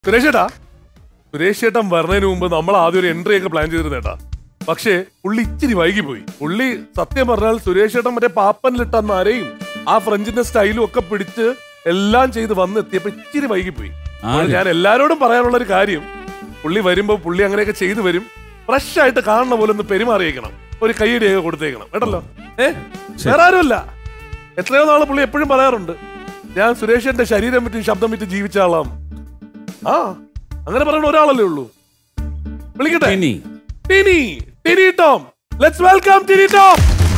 സുരേഷ് ചേട്ടൻ വരുന്നതിന് മുമ്പ് നമ്മൾ ആദ്യം ഒരു എൻട്രി ഒക്കെ പ്ലാൻ ചെയ്തിരുന്നേട്ടാ. പക്ഷേ പുള്ളി ഇച്ചിരി വൈകി പോയി. പുള്ളി സത്യം പറഞ്ഞാൽ സുരേഷ് ചേട്ടൻ മറ്റേ പാപ്പനിലിട്ട നരയും ആ ഫ്രഞ്ചിന്റെ സ്റ്റൈലും ഒക്കെ പിടിച്ച് എല്ലാം ചെയ്ത് വന്ന് എത്തിയപ്പോ ഇച്ചിരി വൈകി പോയി. ഞാൻ എല്ലാരോടും പറയാനുള്ള ഒരു കാര്യം, പുള്ളി വരുമ്പോ പുള്ളി അങ്ങനെയൊക്കെ ചെയ്തു വരും, ഫ്രഷ് ആയിട്ട് കാണുന്ന പോലെ ഒന്ന് പെരുമാറിയേക്കണം, ഒരു കൈയടിയൊക്കെ കൊടുത്തേക്കണം കേട്ടല്ലോ. വേറെ ആരുമല്ല. എത്രയോ നാള് പുള്ളി എപ്പോഴും പറയാറുണ്ട്, ഞാൻ സുരേഷിന്റെ ശരീരം വിറ്റ് ശബ്ദം വിറ്റ് ജീവിച്ച ആളാണ്. ആ അങ്ങനെ പറയുന്ന ഒരാളല്ലേ ഉള്ളൂ. വിളിക്കട്ടെ, ടിനി ടോം. Let's welcome Tini Tom.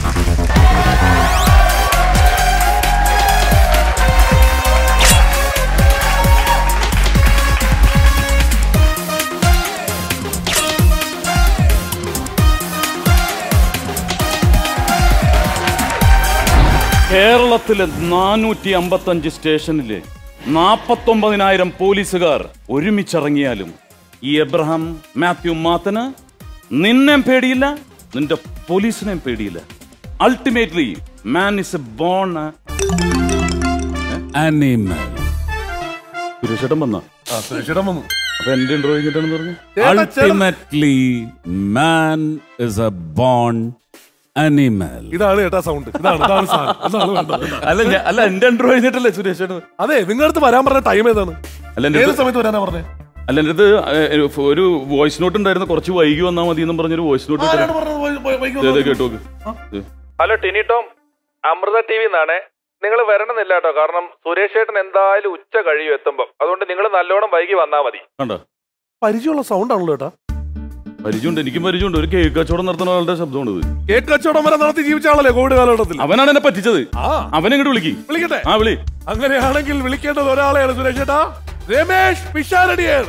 കേരളത്തിലെ 455 സ്റ്റേഷനിലെ 49,000 പോലീസുകാർ ഒരുമിച്ചിറങ്ങിയാലും ഈ എബ്രഹാം മാത്യു മാത്തന് നിന്നെ പേടിയില്ല, നിന്റെ പോലീസിനെയും പേടിയില്ല. Ultimately man is a born animal. സുരേഷേട്ടൻ വന്നു. അപ്പൊ എന്റെ ഇന്റർവ്യൂ കഴിഞ്ഞിട്ടാണെന്ന് പറഞ്ഞു. Ultimately man is a born animal. ഇതാണ് കേട്ടാ സൗണ്ട്. അല്ല എന്റെ ഇന്റർവ്യൂ കഴിഞ്ഞിട്ടല്ലേ സുരേഷ്? അതെ, നിങ്ങളുടെ അടുത്ത് വരാൻ പറഞ്ഞ ടൈം ഏതാണ്? ഏത് സമയത്ത് വരാനാ പറഞ്ഞേ? അല്ല എന്റെ അടുത്ത് ഒരു വോയിസ് നോട്ട് ഉണ്ടായിരുന്നു, കുറച്ച് വൈകി വന്നാൽ മതി എന്നും പറഞ്ഞൊരു വോയിസ് നോട്ട് കേട്ടോ. ഹലോ ടിനി ടോം, അമൃത TV ന്നാണ്. നിങ്ങൾ വരണമെന്നില്ല കേട്ടോ, കാരണം സുരേഷ് ചേട്ടൻ എന്തായാലും ഉച്ച കഴിയും എത്തുമ്പോ. അതുകൊണ്ട് നിങ്ങൾ നല്ലോണം വൈകി വന്നാ മതി. കണ്ടോ, പരിചയമുള്ള സൗണ്ട് ആണല്ലോ കേട്ടാ. പരിചയമുണ്ട്, എനിക്കും പരിചയമുണ്ട്. ഒരു കേക്ക് കച്ചവടം നടത്തുന്ന ആളുടെ ശബ്ദമാണ് ഇത്. കേക്ക് കച്ചവടം വരെ നടത്തി ജീവിച്ച ആളല്ലേ കോവിഡ് കാലഘട്ടത്തിൽ. അവനാണ് എന്നെ പറ്റിച്ചത്. അവനെങ്ങോട്ട് വിളിക്കട്ടെ. ആ വിളി. അങ്ങനെയാണെങ്കിൽ വിളിക്കേണ്ടത് ഒരാളെയാണ് സുരേഷ് ചേട്ടാ. രമേഷ് പിഷാരടിയാണ്.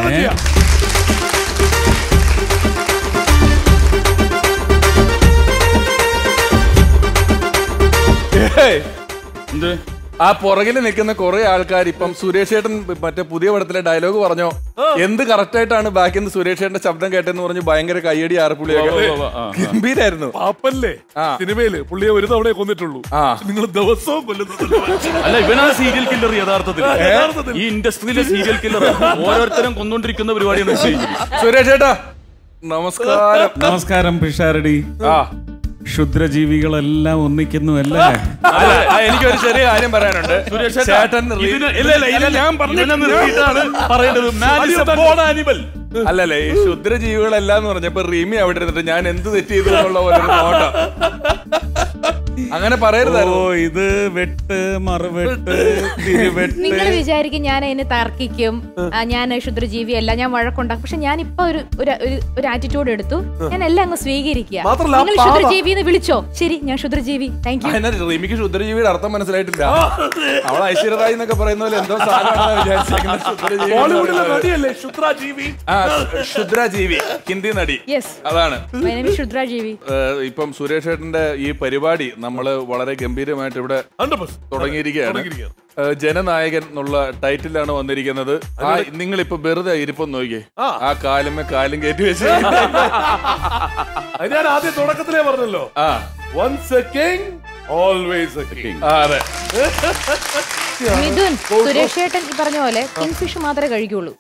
ആ പുറകിൽ നിൽക്കുന്ന കുറെ ആൾക്കാർ ഇപ്പം സുരേഷ് ചേട്ടൻ മറ്റേ പുതിയ പടത്തിലെ ഡയലോഗ് പറഞ്ഞോ, എന്ത് കറക്റ്റ് ആയിട്ടാണ് ബാക്കിൽ നിന്ന് സുരേഷ് ചേട്ടന്റെ ശബ്ദം കേട്ടെന്ന് പറഞ്ഞ് ഭയങ്കര കയ്യടി ആർപ്പുള്ളിയൊക്കെ ഗംഭീരായിരുന്നു. പാപ്പല്ലേ സിനിമയില് പുള്ളിയെ ഒരു തവണയെ കൊന്നിട്ടുള്ളൂ, നിങ്ങൾ ദിവസവും കൊല്ലുന്നു. അല്ല, ഇവനാ സീരിയൽ കില്ലർ യഥാർത്ഥത്തിൽ. ഈ ഇൻഡസ്ട്രിയിലെ സീരിയൽ കില്ലർ ഓരോരുത്തരും കൊന്നോണ്ടിരിക്കുന്ന പരിപാടിയാണ്. സുരേഷ് ചേട്ടാ നമസ്കാരം. നമസ്കാരം പിഷാരടി. ക്ഷുദ്രജീവികളെല്ലാം ഒന്നിക്കുന്നു അല്ലേ? എനിക്കൊരു ചെറിയ കാര്യം പറയാനുണ്ട്. ചേട്ടൻ അല്ലല്ലേ, ഈ ക്ഷുദ്രജീവികളെല്ലാം എന്ന് പറഞ്ഞപ്പോ റീമി അവിടെ ഇരുന്നിട്ട് ഞാൻ എന്ത് തെറ്റ് ചെയ്തു എന്നുള്ള പോലെ നോട്ടം. അങ്ങനെ പറയരുതായിരുന്നു. ഇത് വെട്ട് മറുവെട്ട് തിരുവെട്ട്. നിങ്ങൾ വിചാരിക്കും ഞാൻ അതിന് തർക്കിക്കും, ഞാൻ ക്ഷുദ്രജീവി അല്ല, ഞാൻ വഴക്കുണ്ടാക്കും. പക്ഷെ ഞാൻ ഇപ്പൊ ഒരു ആറ്റിറ്റ്യൂഡ് എടുത്തു, ഞാൻ എല്ലാം അങ്ങ് സ്വീകരിക്കുക. നിങ്ങൾ ക്ഷുദ്രജീവി എന്ന് വിളിച്ചോ, ശരി, ഞാൻ ക്ഷുദ്രജീവി. Thank you. റീമിക്ക് ക്ഷുദ്രജീവിയുടെ അർത്ഥം മനസ്സിലായിട്ടില്ല. അവൾ ഐശ്വര്യറായി എന്നൊക്കെ പറയുന്ന പോലെ എന്തോ സാധനമാണ് വിചാരിച്ചേക്കുന്നത്. ക്ഷുദ്രജീവി ഹിന്ദി നടി, അതാണ് ക്ഷുദ്രജീവി. ഇപ്പം സുരേഷ് ചേട്ടന്റെ ഈ പരിപാടി നമ്മള് വളരെ ഗംഭീരമായിട്ട് ഇവിടെ തുടങ്ങിയിരിക്കുകയാണ്. ജനനായകൻ എന്നുള്ള ടൈറ്റിലാണ് വന്നിരിക്കുന്നത്. നിങ്ങളിപ്പോ വെറുതെ ഇരിപ്പം നോക്കിയേ, ആ കാലുമേ കാലും കയറ്റി വെച്ച്. ഞാൻ ആദ്യം തുടക്കത്തിലേ പറഞ്ഞല്ലോ, once a king always a king. അതെ, മിഥുൻ, സുരേഷ് ചേട്ടൻ പറഞ്ഞ പോലെ കിങ് ഫിഷ് മാത്രമേ കഴിക്കുള്ളൂ.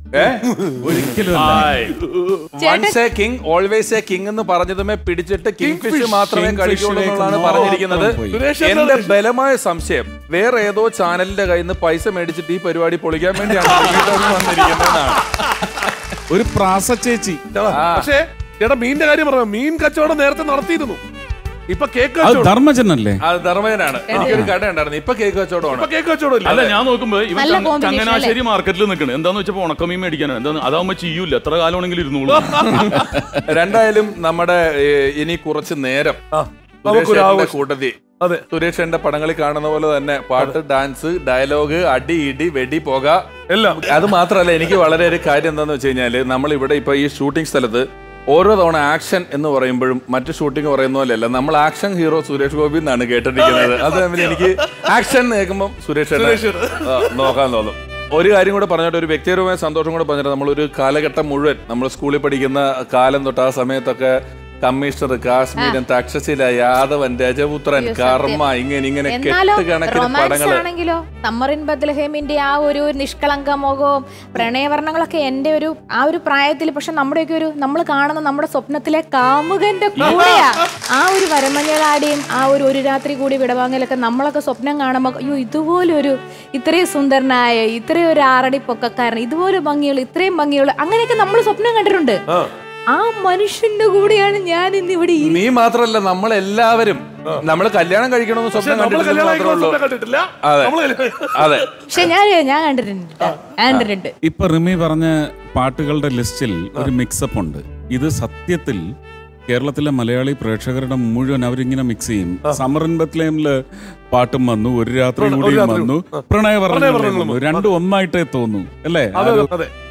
once a king always a king എന്ന് പറഞ്ഞതുമേ പിടിച്ചിട്ട് കിങ് ഫിഷ് മാത്രമേ കഴിക്കുള്ളൂ എന്നുള്ളതാണ് പറഞ്ഞിരിക്കുന്നത്. എന്റെ ബലമായ സംശയം വേറെ ഏതോ ചാനലിന്റെ കയ്യിൽ നിന്ന് പൈസ മേടിച്ചിട്ട് ഈ പരിപാടി പൊളിക്കാൻ വേണ്ടിയാണ് വന്നിരിക്കുന്നതാണ്. ഒരു പ്രാസ ചേച്ചി. പക്ഷേ ചേട്ടാ മീനിന്റെ കാര്യം പറഞ്ഞു, മീൻ കച്ചവടം നേരത്തെ നടത്തിയിരുന്നു. ഇപ്പൊ കേക്ക് ധർമ്മജനല്ലേ? അത് ധർമ്മജനാണ്. എനിക്കൊരു കട ഉണ്ടായിരുന്നു, ഇപ്പൊ കേക്ക് കച്ചവടമാണ്. അല്ല, ഞാൻ നോക്കുമ്പോ ഇവൻ ചങ്ങനാശ്ശേരി മാർക്കറ്റിൽ നിൽക്കണം. എന്താന്ന് വെച്ചപ്പോ ഉണക്കമീൻ മേടിക്കാനോ എന്താ, അതാവുമ്പോ ചെയ്യൂല, എത്ര കാലമാണെങ്കിലും ഇരുന്നോളൂ. രണ്ടായാലും നമ്മുടെ ഇനി കുറച്ച് നേരം കൂട്ടത്തി സുരേഷന്റെ പടങ്ങളിൽ കാണുന്ന പോലെ തന്നെ പാട്ട്, ഡാൻസ്, ഡയലോഗ്, അടി, ഇടി, വെടി, പോക എല്ലാം. അത് മാത്രമല്ല, എനിക്ക് വളരെ ഒരു കാര്യം എന്താന്ന് വെച്ച് കഴിഞ്ഞാല്, നമ്മളിവിടെ ഇപ്പൊ ഈ ഷൂട്ടിംഗ് സ്ഥലത്ത് ഓരോ തവണ ആക്ഷൻ എന്ന് പറയുമ്പോഴും മറ്റു ഷൂട്ടിംഗ് പറയുന്ന പോലെയല്ല, നമ്മൾ ആക്ഷൻ ഹീറോ സുരേഷ് ഗോപി എന്നാണ് കേട്ടിരിക്കുന്നത്. അത് എനിക്ക് ആക്ഷൻ കേൾക്കുമ്പോൾ സുരേഷ് നോക്കാൻ തോന്നും. ഒരു കാര്യം കൂടെ പറഞ്ഞിട്ട്, ഒരു വ്യക്തിപരമായ സന്തോഷം കൂടെ പറഞ്ഞിട്ട്, നമ്മളൊരു കാലഘട്ടം മുഴുവൻ നമ്മൾ സ്കൂളിൽ പഠിക്കുന്ന കാലം തൊട്ട് ആ സമയത്തൊക്കെ കമ്മീഷണർ, കാശ്മീരൻ, തക്ഷശില, യാദവൻ, രജപുത്രൻ, കർമ്മ, ഇങ്ങനെ കെട്ടുകണക്കിന് പടങ്ങൾ ആണെങ്കിലോ സമ്മറിൻ ബത്ലഹേമിന്റെ ആ ഒരു നിഷ്കളങ്ക മുഖവും പ്രണയവർണ്ണങ്ങളൊക്കെ എന്റെ ആ ഒരു പ്രായത്തിൽ, പക്ഷെ നമ്മുടെയൊക്കെ നമ്മൾ കാണുന്ന നമ്മുടെ സ്വപ്നത്തിലെ കാമുകന്റെ കൂടെയാ ആ ഒരു വരമഞ്ഞളാടിയും ആ ഒരു രാത്രി കൂടി വിടവാങ്ങലൊക്കെ നമ്മളൊക്കെ സ്വപ്നം കാണുമ്പോ അയ്യോ ഇതുപോലെ ഇത്രയും സുന്ദരനായ ഇത്രയും ഒരു 6 അടി പൊക്കക്കാരൻ, ഇതുപോലെ ഭംഗിയുള്ള ഇത്രയും ഭംഗിയുള്ള അങ്ങനെയൊക്കെ നമ്മൾ സ്വപ്നം കണ്ടിട്ടുണ്ട്. ആ മനുഷ്യന്റെ കൂടെയാണ് ഞാൻ ഇന്ന് ഇവിടെ. നീ മാത്രല്ല നമ്മളെല്ലാവരും നമ്മള് കല്യാണം കഴിക്കണമെന്ന് സ്വപ്നം കണ്ടിട്ടില്ല. അതെ, പക്ഷെ ഞാൻ കണ്ടിട്ടുണ്ട്. ഇപ്പൊ റിമി പറഞ്ഞ പാട്ടുകളുടെ ലിസ്റ്റിൽ ഒരു മിക്സപ്പ് ഉണ്ട്. ഇത് സത്യത്തിൽ കേരളത്തിലെ മലയാളി പ്രേക്ഷകരുടെ മുഴുവൻ അവരിങ്ങനെ മിക്സ് ചെയ്യും. സമ്മറിൻ ബത്ലഹേമില് പാട്ടും വന്നു, ഒരു രാത്രി കൂടിയും വന്നു, പ്രണയവർണ്ണങ്ങളും വന്നു, രണ്ടും ഒന്നായിട്ടേ തോന്നൂ അല്ലേ?